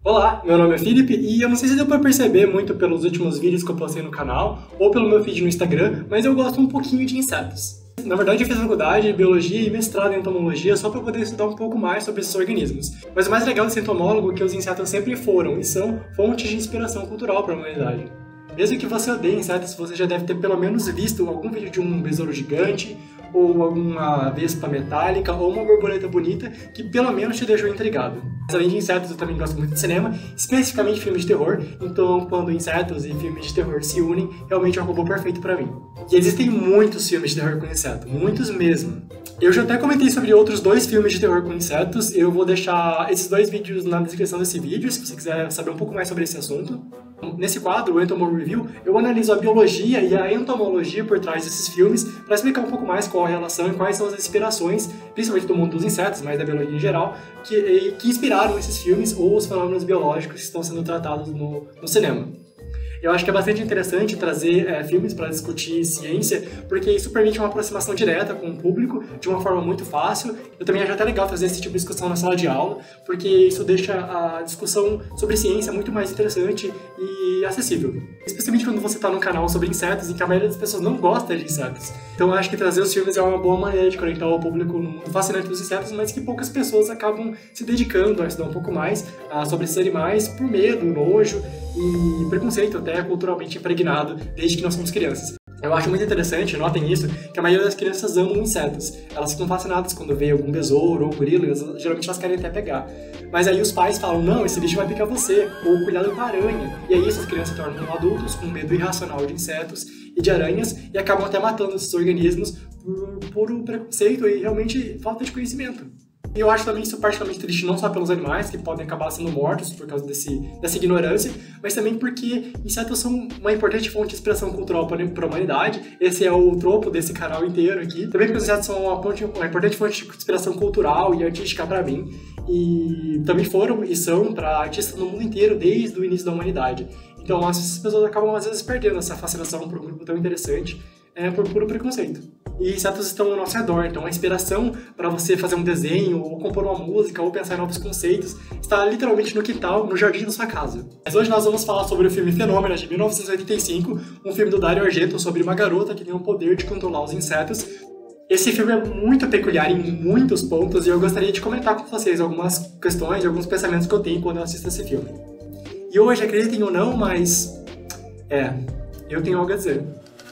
Olá, meu nome é Felipe e eu não sei se deu pra perceber muito pelos últimos vídeos que eu postei no canal ou pelo meu feed no Instagram, mas eu gosto um pouquinho de insetos. Na verdade, eu fiz faculdade de biologia e mestrado em entomologia só para poder estudar um pouco mais sobre esses organismos. Mas o mais legal de ser entomólogo é que os insetos sempre foram e são fontes de inspiração cultural para a humanidade. Mesmo que você odeie insetos, você já deve ter pelo menos visto algum vídeo de um besouro gigante, ou alguma vespa metálica, ou uma borboleta bonita que pelo menos te deixou intrigado. Mas além de insetos, eu também gosto muito de cinema, especificamente filmes de terror, então quando insetos e filmes de terror se unem, realmente é um robô perfeito pra mim. E existem muitos filmes de terror com inseto, muitos mesmo. Eu já até comentei sobre outros 2 filmes de terror com insetos, eu vou deixar esses 2 vídeos na descrição desse vídeo, se você quiser saber um pouco mais sobre esse assunto. Nesse quadro, o Entomo Review, eu analiso a biologia e a entomologia por trás desses filmes para explicar um pouco mais qual a relação e quais são as inspirações, principalmente do mundo dos insetos, mas da biologia em geral, que inspiraram esses filmes ou os fenômenos biológicos que estão sendo tratados no cinema. Eu acho que é bastante interessante trazer filmes para discutir ciência, porque isso permite uma aproximação direta com o público, de uma forma muito fácil. Eu também acho até legal trazer esse tipo de discussão na sala de aula, porque isso deixa a discussão sobre ciência muito mais interessante e acessível. Especialmente quando você está num canal sobre insetos, em que a maioria das pessoas não gosta de insetos. Então eu acho que trazer os filmes é uma boa maneira de conectar o público no mundo fascinante dos insetos, mas que poucas pessoas acabam se dedicando a estudar um pouco mais sobre esses animais por medo, nojo e preconceito até culturalmente impregnado desde que nós somos crianças. Eu acho muito interessante, notem isso, que a maioria das crianças amam insetos. Elas ficam fascinadas quando vê algum besouro ou grilo, e geralmente elas querem até pegar. Mas aí os pais falam, não, esse bicho vai picar você, ou cuidado com a aranha. E aí essas crianças se tornam adultos com medo irracional de insetos e de aranhas e acabam até matando esses organismos por puro preconceito e realmente falta de conhecimento. E eu acho também isso particularmente triste não só pelos animais, que podem acabar sendo mortos por causa dessa ignorância, mas também porque insetos são uma importante fonte de inspiração cultural para a humanidade. Esse é o tropo desse canal inteiro aqui. Também porque os insetos são uma importante fonte de inspiração cultural e artística para mim. E também foram e são para artistas no mundo inteiro desde o início da humanidade. Então essas pessoas acabam às vezes perdendo essa fascinação por um grupo tão interessante por puro preconceito. E insetos estão ao nosso redor, então a inspiração para você fazer um desenho, ou compor uma música, ou pensar em novos conceitos, está literalmente no quintal, no jardim da sua casa. Mas hoje nós vamos falar sobre o filme Fenômena, de 1985, um filme do Dario Argento sobre uma garota que tem o poder de controlar os insetos. Esse filme é muito peculiar em muitos pontos, e eu gostaria de comentar com vocês algumas questões, alguns pensamentos que eu tenho quando eu assisto esse filme. E hoje, acreditem ou não, mas... eu tenho algo a dizer.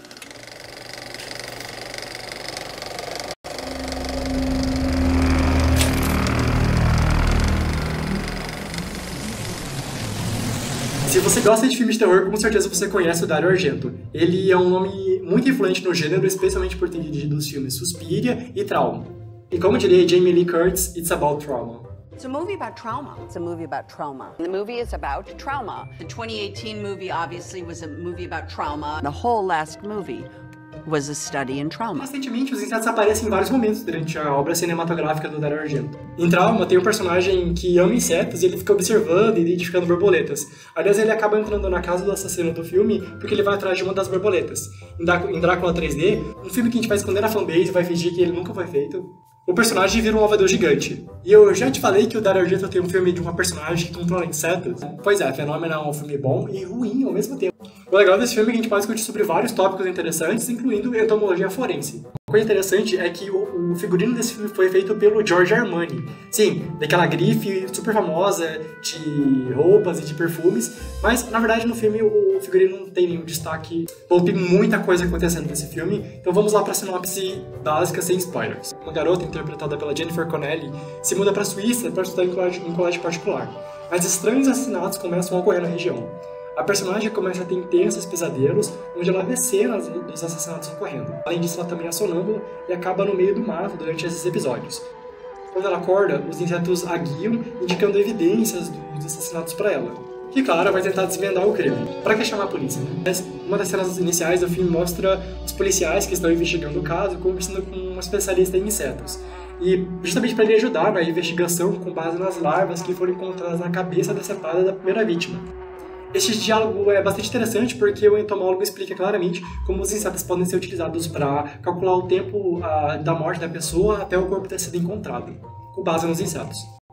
Se você gosta de filmes de terror, com certeza você conhece o Dario Argento. Ele é um nome muito influente no gênero, especialmente por ter dirigido os filmes Suspiria e Trauma. E como diria Jamie Lee Curtis, it's about trauma. It's a movie about trauma. It's a movie about trauma. The movie is about trauma. The 2018 movie obviously was a movie about trauma. The whole last movie was a study in trauma. Recentemente, os insetos aparecem em vários momentos durante a obra cinematográfica do Dario Argento. Em Trauma, tem um personagem que ama insetos e ele fica observando e identificando borboletas. Aliás, ele acaba entrando na casa do assassino do filme porque ele vai atrás de uma das borboletas. Em Drácula 3D, um filme que a gente vai esconder a fanbase e vai fingir que ele nunca foi feito, o personagem vira um ovador gigante. E eu já te falei que o Dario Argento tem um filme de uma personagem que controla insetos. Pois é, Fenômeno é um filme bom e ruim ao mesmo tempo. O legal desse filme é que a gente pode discutir sobre vários tópicos interessantes, incluindo entomologia forense. Uma coisa interessante é que o figurino desse filme foi feito pelo Giorgio Armani. Sim, daquela grife super famosa de roupas e de perfumes, mas na verdade no filme o figurino não tem nenhum destaque. Bom, tem muita coisa acontecendo nesse filme, então vamos lá para a sinopse básica sem spoilers. Uma garota interpretada pela Jennifer Connelly se muda para a Suíça para estudar em um colégio particular, mas estranhos assassinatos começam a ocorrer na região. A personagem começa a ter intensos pesadelos, onde ela vê cenas dos assassinatos ocorrendo. Além disso, ela também é sonâmbula e acaba no meio do mato durante esses episódios. Quando ela acorda, os insetos a guiam, indicando evidências dos assassinatos para ela. E claro, vai tentar desvendar o crime. Para que chamar a polícia, né? Mas uma das cenas iniciais do filme mostra os policiais que estão investigando o caso conversando com um especialista em insetos. E justamente para ele ajudar na investigação com base nas larvas que foram encontradas na cabeça decepada da primeira vítima. Este diálogo é bastante interessante porque o entomólogo explica claramente como os insetos podem ser utilizados para calcular o tempo da morte da pessoa até o corpo ter sido encontrado, com base nos insetos.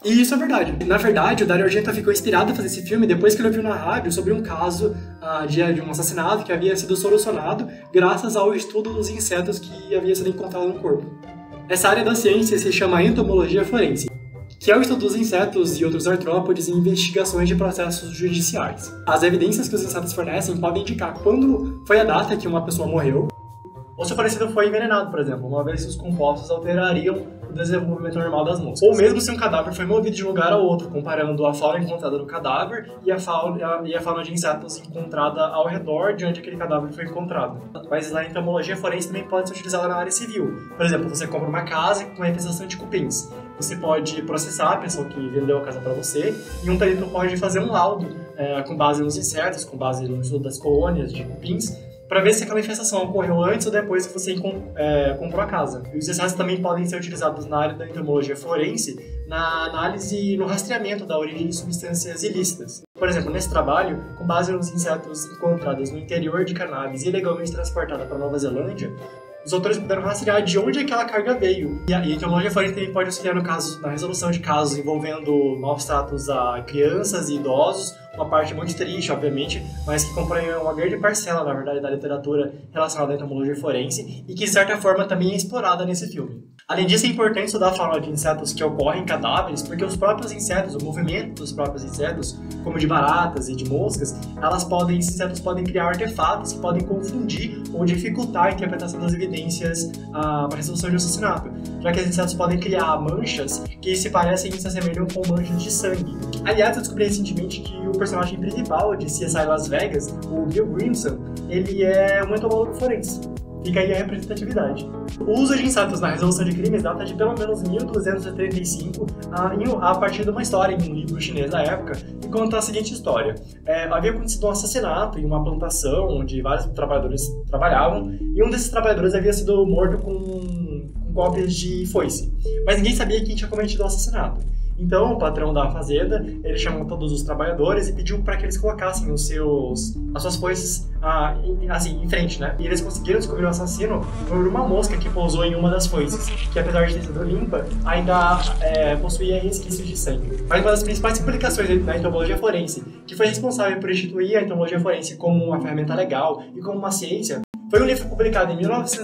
E isso é verdade. Na verdade, o Dario Argento ficou inspirado a fazer esse filme depois que ele ouviu na rádio sobre um caso de um assassinato que havia sido solucionado graças ao estudo dos insetos que havia sido encontrado no corpo. Essa área da ciência se chama entomologia forense, que é o estudo dos insetos e outros artrópodes em investigações de processos judiciais. As evidências que os insetos fornecem podem indicar quando foi a data que uma pessoa morreu, ou se o falecido foi envenenado, por exemplo, uma vez que os compostos alterariam o desenvolvimento normal das moscas. Ou mesmo se um cadáver foi movido de um lugar a outro, comparando a fauna encontrada no cadáver e a fauna de insetos encontrada ao redor de onde aquele cadáver foi encontrado. Mas a entomologia forense também pode ser utilizada na área civil. Por exemplo, você compra uma casa com uma infestação de cupins. Você pode processar a pessoa que vendeu a casa para você e um perito pode fazer um laudo com base nos insetos, com base no estudo das colônias de cupins, para ver se aquela infestação ocorreu antes ou depois que você comprou a casa. E os insetos também podem ser utilizados na área da entomologia forense, na análise e no rastreamento da origem de substâncias ilícitas. Por exemplo, nesse trabalho, com base nos insetos encontrados no interior de cannabis ilegalmente transportada para Nova Zelândia, os autores puderam rastrear de onde aquela carga veio. E a entomologia forense também pode auxiliar na resolução de casos envolvendo maus tratos a crianças e idosos, uma parte muito triste, obviamente, mas que compõe uma grande parcela, na verdade, da literatura relacionada à entomologia forense e que, de certa forma, também é explorada nesse filme. Além disso, é importante estudar a fauna de insetos que ocorrem em cadáveres, porque os próprios insetos, o movimento dos próprios insetos, como de baratas e de moscas, esses insetos podem criar artefatos que podem confundir ou dificultar a interpretação das evidências para a resolução de um assassinato, já que os insetos podem criar manchas que se parecem e se assemelham com manchas de sangue. Aliás, eu descobri recentemente que o personagem principal de CSI Las Vegas, o Bill Grimson, ele é um entomólogo forense. Fica aí a representatividade. O uso de insetos na resolução de crimes data de pelo menos 1235, a partir de uma história em um livro chinês da época, que conta a seguinte história. Havia acontecido um assassinato em uma plantação onde vários trabalhadores trabalhavam, e um desses trabalhadores havia sido morto com golpes de foice. Mas ninguém sabia quem tinha cometido o assassinato. Então, o patrão da fazenda, ele chamou todos os trabalhadores e pediu para que eles colocassem as suas foices assim, em frente, né? E eles conseguiram descobrir o assassino por uma mosca que pousou em uma das foices, que apesar de ter sido limpa, ainda possuía resquícios de sangue. Mas uma das principais implicações da entomologia forense, que foi responsável por instituir a entomologia forense como uma ferramenta legal e como uma ciência, foi um livro publicado em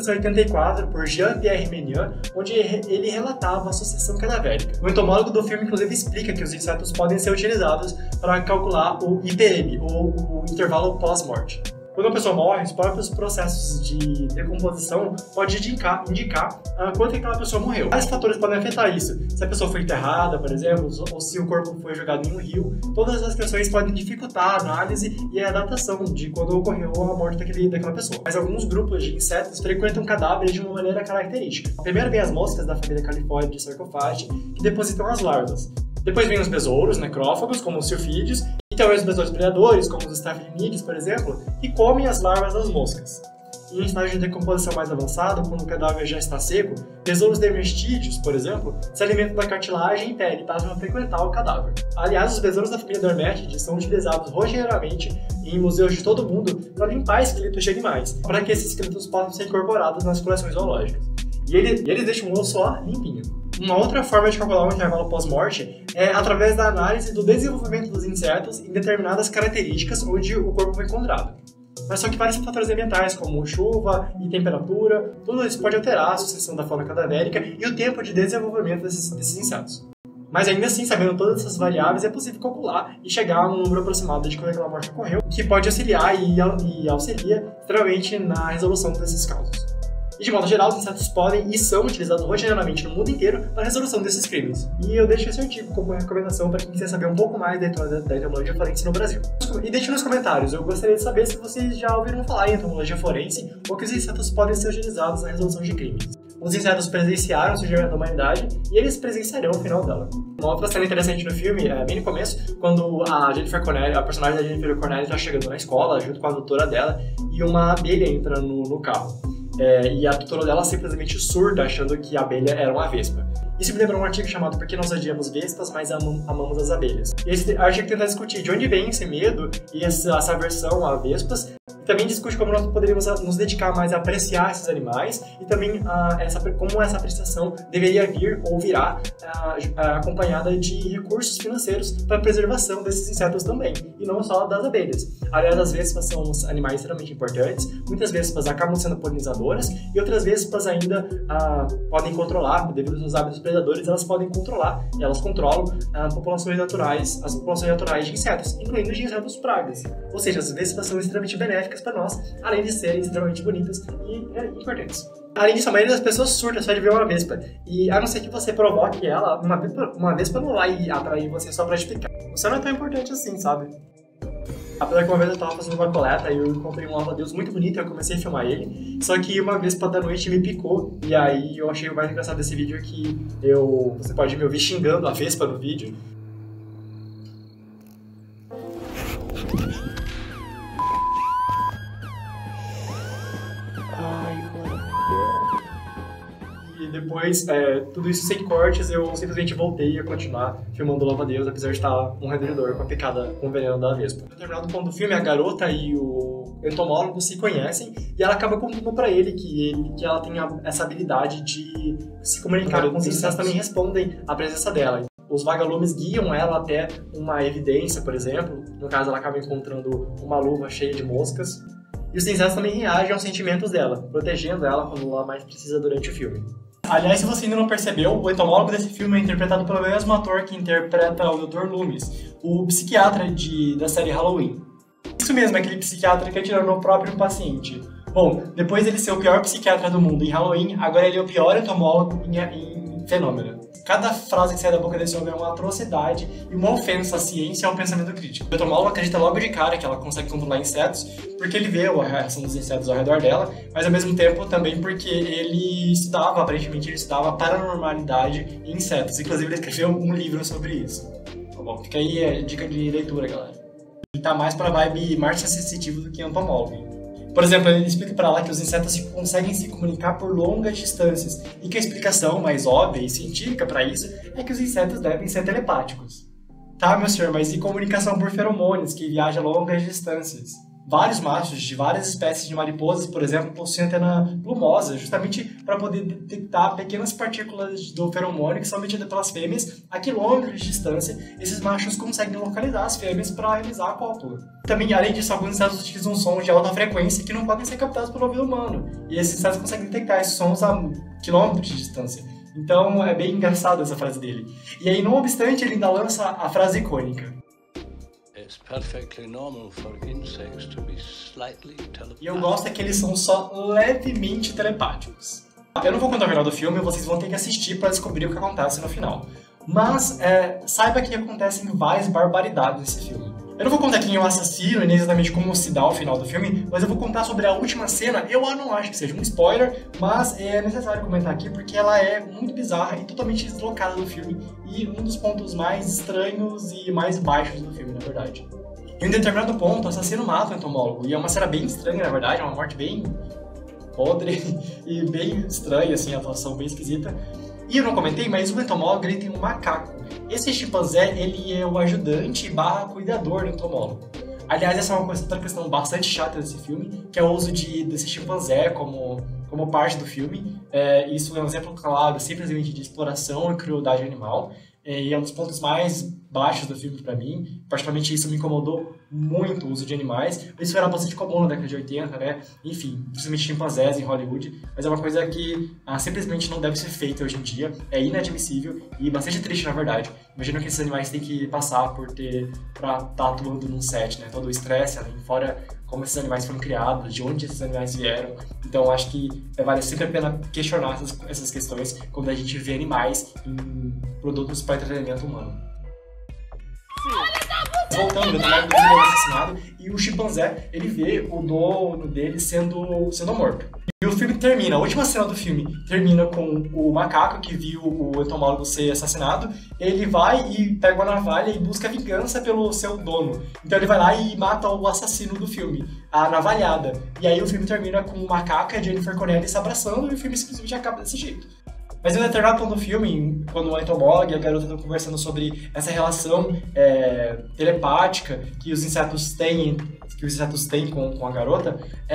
1984 por Jean-Pierre Menian, onde ele relatava a sucessão cadavérica. O entomólogo do filme, inclusive, explica que os insetos podem ser utilizados para calcular o IPM, ou o intervalo pós-morte. Quando uma pessoa morre, os próprios processos de decomposição podem indicar quanto aquela pessoa morreu. Vários fatores podem afetar isso. Se a pessoa foi enterrada, por exemplo, ou se o corpo foi jogado em um rio, todas essas questões podem dificultar a análise e a datação de quando ocorreu a morte daquela pessoa. Mas alguns grupos de insetos frequentam cadáveres de uma maneira característica. Primeiro vem as moscas da família Califórnia de Sarcophagi, que depositam as larvas. Depois vem os besouros, necrófagos, como os silfídeos, e também os besouros predadores, como os staphylomides, por exemplo, que comem as larvas das moscas. Em estágio de decomposição mais avançado, quando o cadáver já está seco, besouros dermestídeos, por exemplo, se alimentam da cartilagem e pele e passam a frequentar o cadáver. Aliás, os besouros da família Dermetidae são utilizados rotineiramente em museus de todo o mundo para limpar esqueletos de animais, para que esses esqueletos possam ser incorporados nas coleções zoológicas. E eles deixam o osso limpinho. Uma outra forma de calcular o intervalo pós-morte é através da análise do desenvolvimento dos insetos em determinadas características onde o corpo foi encontrado. Mas só que vários fatores ambientais, como chuva e temperatura, tudo isso pode alterar a sucessão da fauna cadavérica e o tempo de desenvolvimento desses insetos. Mas ainda assim, sabendo todas essas variáveis, é possível calcular e chegar a um número aproximado de quando aquela morte ocorreu, que pode auxiliar e auxilia extremamente na resolução desses casos. E de modo geral, os insetos podem e são utilizados rotineiramente no mundo inteiro para a resolução desses crimes. E eu deixo esse artigo como recomendação para quem quiser saber um pouco mais da entomologia forense no Brasil. E deixe nos comentários, eu gostaria de saber se vocês já ouviram falar em entomologia forense ou que os insetos podem ser utilizados na resolução de crimes. Os insetos presenciaram o surgimento da humanidade e eles presenciarão o final dela. Uma outra cena interessante no filme, bem no começo, quando a personagem da Jennifer Connelly está chegando na escola junto com a doutora dela e uma abelha entra no carro. E a tutora dela simplesmente surta, achando que a abelha era uma vespa. Isso me lembrou um artigo chamado Por que nós odiamos vespas, mas amamos as abelhas. E esse artigo tenta discutir de onde vem esse medo e essa aversão a vespas, e Também discute como nós poderíamos nos dedicar mais a apreciar esses animais e também como essa apreciação deveria vir ou virá acompanhada de recursos financeiros para a preservação desses insetos também, e não só das abelhas. Aliás, as vespas são animais extremamente importantes, muitas vespas acabam sendo polinizadoras e outras vespas ainda podem controlar, devido aos seus hábitos predadores, elas podem controlar, e elas controlam as populações naturais de insetos, incluindo de insetos pragas. Ou seja, as vespas são extremamente benéficas para nós, além de serem extremamente bonitas e importantes. Além disso, a maioria das pessoas surta só de ver uma vespa, e a não ser que você provoque ela, uma vespa não vai atrair você só pra explicar. Você não é tão importante assim, sabe? Apesar que uma vez eu tava fazendo uma coleta e eu encontrei um louva-a-Deus muito bonito e eu comecei a filmar ele. Só que uma vespa da noite me picou, e aí eu achei o mais engraçado desse vídeo é que você pode me ouvir xingando a vespa no vídeo. E depois, tudo isso sem cortes, eu simplesmente voltei a continuar filmando o louva-a-Deus, apesar de estar um redor com a picada com o veneno da vespa. No determinado ponto do filme, a garota e o entomólogo se conhecem e ela acaba contando pra ele que ela tem essa habilidade de se comunicar com os insetos, também respondem à presença dela. Os vagalumes guiam ela até uma evidência, por exemplo. No caso, ela acaba encontrando uma luva cheia de moscas. E os insetos também reagem aos sentimentos dela, protegendo ela quando ela mais precisa durante o filme. Aliás, se você ainda não percebeu, o entomólogo desse filme é interpretado pelo mesmo ator que interpreta o Dr. Loomis, o psiquiatra da série Halloween. Isso mesmo, aquele psiquiatra que atirou no próprio paciente. Bom, depois dele ser o pior psiquiatra do mundo em Halloween, agora ele é o pior entomólogo em Fenômeno. Cada frase que sai da boca desse homem é uma atrocidade e uma ofensa à ciência e ao pensamento crítico. O entomólogo acredita logo de cara que ela consegue controlar insetos porque ele vê a reação dos insetos ao redor dela, mas ao mesmo tempo também porque aparentemente ele estudava paranormalidade em insetos. Inclusive ele escreveu um livro sobre isso. Tá bom? Fica aí a dica de leitura, galera. Ele tá mais pra vibe Márcia Sensitiva do que entomólogo. Por exemplo, ele explica para ela que os insetos conseguem se comunicar por longas distâncias e que a explicação mais óbvia e científica para isso é que os insetos devem ser telepáticos. Tá, meu senhor, mas e comunicação por feromônios que viajam a longas distâncias? Vários machos de várias espécies de mariposas, por exemplo, possuem antena plumosa, justamente para poder detectar pequenas partículas do feromônio que são emitidas pelas fêmeas a quilômetros de distância. Esses machos conseguem localizar as fêmeas para realizar a cópula. Também, além disso, alguns insetos utilizam sons de alta frequência que não podem ser captados pelo ouvido humano. E esses insetos conseguem detectar esses sons a quilômetros de distância. Então, é bem engraçado essa frase dele. E aí, não obstante, ele ainda lança a frase icônica. E eu gosto é que eles são só levemente telepáticos. Eu não vou contar o final do filme, vocês vão ter que assistir para descobrir o que acontece no final. Mas saiba que acontecem várias barbaridades nesse filme. Eu não vou contar quem é o assassino e nem exatamente como se dá o final do filme, mas eu vou contar sobre a última cena. Eu não acho que seja um spoiler, mas é necessário comentar aqui porque ela é muito bizarra e totalmente deslocada do filme e um dos pontos mais estranhos e mais baixos do filme, na verdade. Em um determinado ponto, o assassino mata o entomólogo e é uma cena bem estranha, na verdade, é uma morte bem podre e bem estranha, assim, a atuação bem esquisita. E eu não comentei, mas o entomólogo ele tem um macaco. Esse chimpanzé, ele é o ajudante / cuidador do entomólogo. Aliás, essa é outra questão bastante chata desse filme, que é o uso desse chimpanzé como parte do filme. Isso é um exemplo claro, simplesmente de exploração e crueldade animal. E é um dos pontos mais baixos do filme pra mim. Particularmente isso me incomodou muito, o uso de animais. Isso era bastante comum na década de 80, né? Enfim, principalmente chimpanzés em Hollywood. Mas é uma coisa que simplesmente não deve ser feita hoje em dia. É inadmissível e bastante triste, na verdade. Imagina que esses animais têm que passar pra estar atuando num set, né? Todo o estresse, além fora como esses animais foram criados, de onde esses animais vieram. Então acho que vale sempre a pena questionar essas questões quando a gente vê animais em produtos para entretenimento humano. Voltando, o entomólogo é assassinado e o chimpanzé, ele vê o dono dele sendo morto. E o filme termina, a última cena do filme termina com o macaco que viu o entomólogo ser assassinado. Ele vai e pega uma navalha e busca vingança pelo seu dono. Então ele vai lá e mata o assassino do filme, a navalhada. E aí o filme termina com o macaco e a Jennifer Connelly se abraçando e o filme simplesmente acaba desse jeito. Mas em um determinado ponto do filme, quando o entomólogo e a garota estão conversando sobre essa relação telepática que os insetos têm com a garota,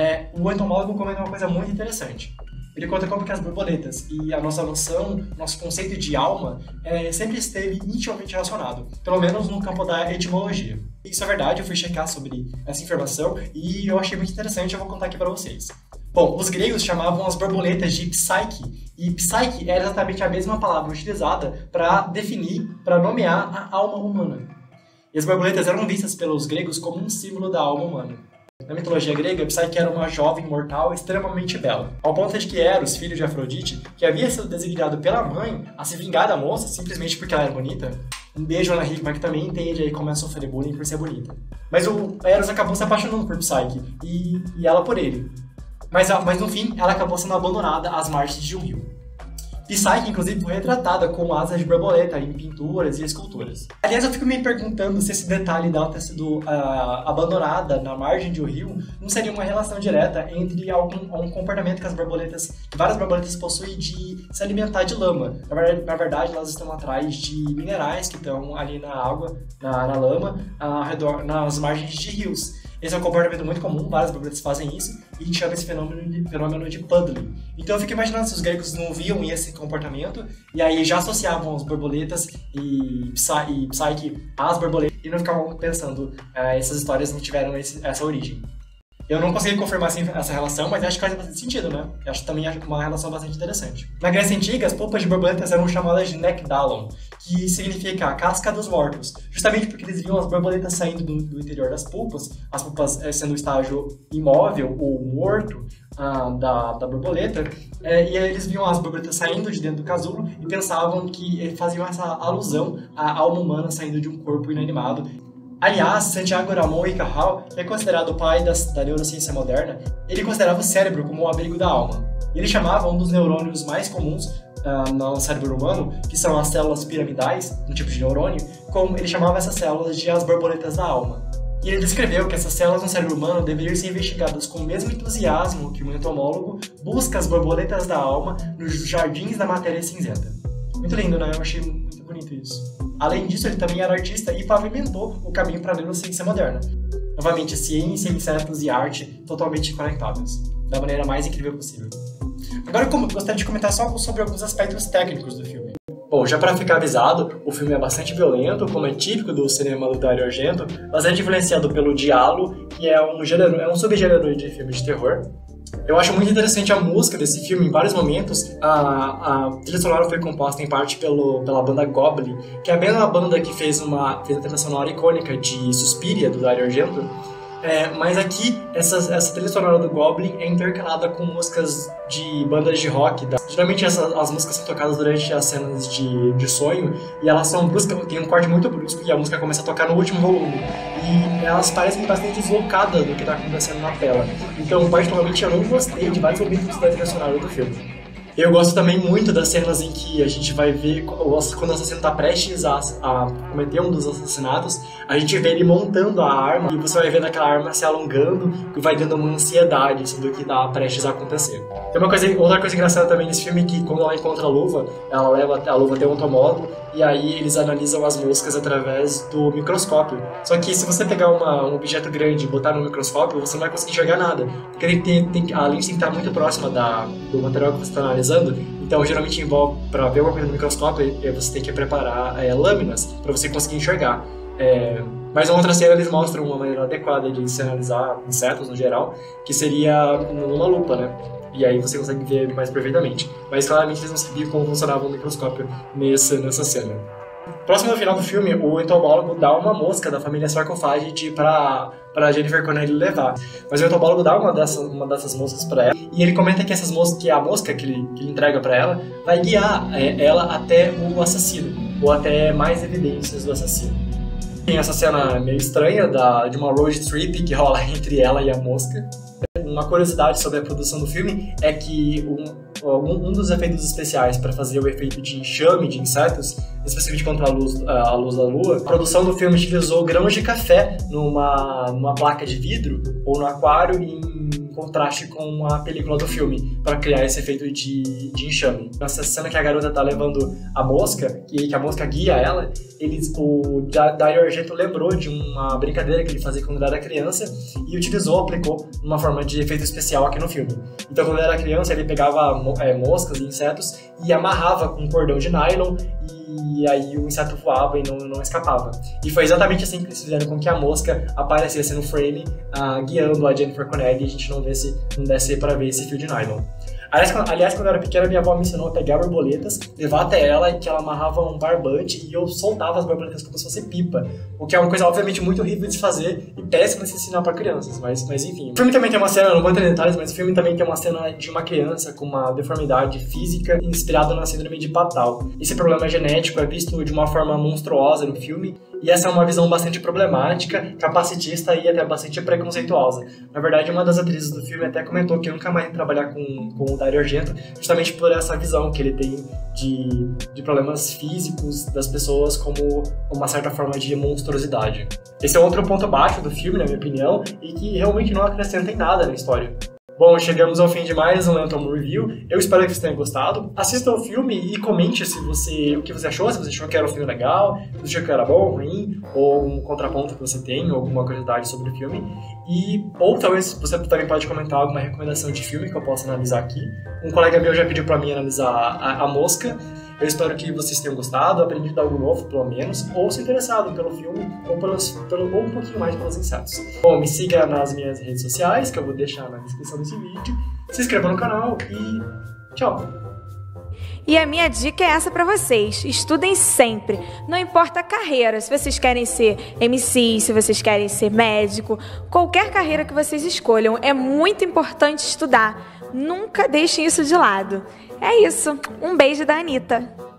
o entomólogo comenta uma coisa muito interessante. Ele conta como que as borboletas e a nossa noção, nosso conceito de alma, sempre esteve intimamente relacionado, pelo menos no campo da etimologia. Isso é verdade, eu fui checar sobre essa informação e eu achei muito interessante, eu vou contar aqui para vocês. Bom, os gregos chamavam as borboletas de psyche, e psyche era exatamente a mesma palavra utilizada para definir, para nomear a alma humana. E as borboletas eram vistas pelos gregos como um símbolo da alma humana. Na mitologia grega, Psyche era uma jovem mortal extremamente bela, ao ponto de que Eros, filho de Afrodite, que havia sido designado pela mãe a se vingar da moça simplesmente porque ela era bonita. Um beijo, Ana Hickman, que também entende aí como é sofrer bullying por ser bonita. Mas o Eros acabou se apaixonando por Psyche, e ela por ele. Mas no fim, ela acabou sendo abandonada às margens de um rio. Psyche, inclusive, foi retratada com asas de borboleta em pinturas e esculturas. Aliás, eu fico me perguntando se esse detalhe dela ter sido abandonada na margem de um rio não seria uma relação direta entre um comportamento que várias borboletas possuem de se alimentar de lama. Na verdade, elas estão atrás de minerais que estão ali na água, na lama, nas margens de rios. Esse é um comportamento muito comum, várias borboletas fazem isso, e a gente chama esse fenômeno de puddling. Então eu fico imaginando se os gregos não viam esse comportamento, e aí já associavam as borboletas e Psyche às borboletas, e não ficavam pensando, essas histórias não tiveram essa origem. Eu não consegui confirmar essa relação, mas acho que faz bastante sentido, né? Acho também uma relação bastante interessante. Na Grécia Antiga, as polpas de borboletas eram chamadas de nekdalon, que significa a casca dos mortos, justamente porque eles viam as borboletas saindo do interior das polpas, as polpas sendo o estágio imóvel ou morto da borboleta, e aí eles viam as borboletas saindo de dentro do casulo e pensavam que faziam essa alusão à alma humana saindo de um corpo inanimado. Aliás, Santiago Ramon y Cajal, que é considerado o pai da neurociência moderna, ele considerava o cérebro como o abrigo da alma. Ele chamava um dos neurônios mais comuns no cérebro humano, que são as células piramidais, um tipo de neurônio, como ele chamava essas células de as borboletas da alma. E ele descreveu que essas células no cérebro humano deveriam ser investigadas com o mesmo entusiasmo que um entomólogo busca as borboletas da alma nos jardins da matéria cinzenta. Muito lindo, né? Eu achei muito bonito isso. Além disso, ele também era artista e pavimentou o caminho para a neurociência moderna. Novamente, ciência, insetos e arte totalmente conectados, da maneira mais incrível possível. Agora eu gostaria de comentar só sobre alguns aspectos técnicos do filme. Bom, já para ficar avisado, o filme é bastante violento, como é típico do cinema do Dario Argento, bastante influenciado pelo giallo, que é um subgênero de filme de terror. Eu acho muito interessante a música desse filme. Em vários momentos, a trilha sonora foi composta em parte pela banda Goblin, que é a mesma banda que fez a trilha sonora icônica de Suspiria, do Dario Argento. Mas aqui, essa trilha sonora do Goblin é intercalada com músicas de bandas de rock. Geralmente as músicas são tocadas durante as cenas de sonho, e elas são bruscas, tem um corte muito brusco e a música começa a tocar no último volume. E elas parecem bastante deslocadas do que está acontecendo na tela. Então, particularmente, eu não gostei de vários momentos da trilha sonora do filme. Eu gosto também muito das cenas em que a gente vai ver quando o assassino está prestes a cometer um dos assassinatos, a gente vê ele montando a arma e você vai vendo aquela arma se alongando e vai dando uma ansiedade sobre o que está prestes a acontecer. Tem outra coisa engraçada também nesse filme, que quando ela encontra a luva, ela leva a luva até um entomólogo e aí eles analisam as moscas através do microscópio. Só que se você pegar um objeto grande e botar no microscópio, você não vai conseguir enxergar nada, porque a lente tem que estar muito próxima do material que você está analisando. Então geralmente envolve, para ver uma coisa no microscópio, você tem que preparar lâminas para você conseguir enxergar. Mas na outra cena eles mostram uma maneira adequada de se analisar insetos no geral, que seria numa lupa, né? E aí você consegue ver mais perfeitamente. Mas claramente eles não sabiam como funcionava o microscópio nessa cena. Próximo ao final do filme, o entomólogo dá uma mosca da família Sarcophagi para Jennifer Connelly levar. Mas o entomólogo dá uma dessas moscas para ela, e ele comenta que a mosca que ele entrega para ela vai guiar ela até o assassino, ou até mais evidências do assassino. Tem essa cena meio estranha de uma road trip que rola entre ela e a mosca. Uma curiosidade sobre a produção do filme é que um dos efeitos especiais para fazer o efeito de enxame de insetos, especialmente contra a luz da lua, a produção do filme utilizou grãos de café numa placa de vidro ou no aquário em contraste com a película do filme, para criar esse efeito de enxame. Nessa cena que a garota tá levando a mosca, que a mosca guia ela, o Dario Argento lembrou de uma brincadeira que ele fazia quando ele era criança e aplicou numa forma de efeito especial aqui no filme. Então, quando ele era criança, ele pegava moscas e insetos e amarrava com um cordão de nylon e aí o inseto voava e não escapava. E foi exatamente assim que eles fizeram com que a mosca aparecesse no frame, guiando a Jennifer Connelly, e a gente não desse para ver esse fio de nylon. Aliás, quando eu era pequena, minha avó me ensinou a pegar borboletas, levar até ela e que ela amarrava um barbante e eu soltava as borboletas como se fosse pipa, o que é uma coisa, obviamente, muito horrível de se fazer e péssima de se ensinar para crianças, mas enfim. O filme também tem uma cena, não vou entrar em detalhes, mas o filme também tem uma cena de uma criança com uma deformidade física inspirada na síndrome de Patau. Esse problema genético é visto de uma forma monstruosa no filme, e essa é uma visão bastante problemática, capacitista e até bastante preconceituosa. Na verdade, uma das atrizes do filme até comentou que nunca mais ia trabalhar com o Dario Argento, justamente por essa visão que ele tem de problemas físicos das pessoas como uma certa forma de monstruosidade. Esse é outro ponto baixo do filme, na minha opinião, e que realmente não acrescenta em nada na história. Bom, chegamos ao fim de mais um Lanthimos Review. Eu espero que vocês tenham gostado. Assista o filme e comente o que você achou, se você achou que era um filme legal, se você achou que era bom, ruim, ou um contraponto que você tem, ou alguma curiosidade sobre o filme. Ou talvez você também pode comentar alguma recomendação de filme que eu possa analisar aqui. Um colega meu já pediu pra mim analisar a Mosca. Eu espero que vocês tenham gostado, aprendido algo novo, pelo menos, ou se interessado pelo filme, ou um pouquinho mais pelos insetos. Bom, me siga nas minhas redes sociais, que eu vou deixar na descrição desse vídeo. Se inscreva no canal e tchau! E a minha dica é essa para vocês: estudem sempre, não importa a carreira, se vocês querem ser MC, se vocês querem ser médico, qualquer carreira que vocês escolham, é muito importante estudar, nunca deixem isso de lado. É isso, um beijo da Anitta.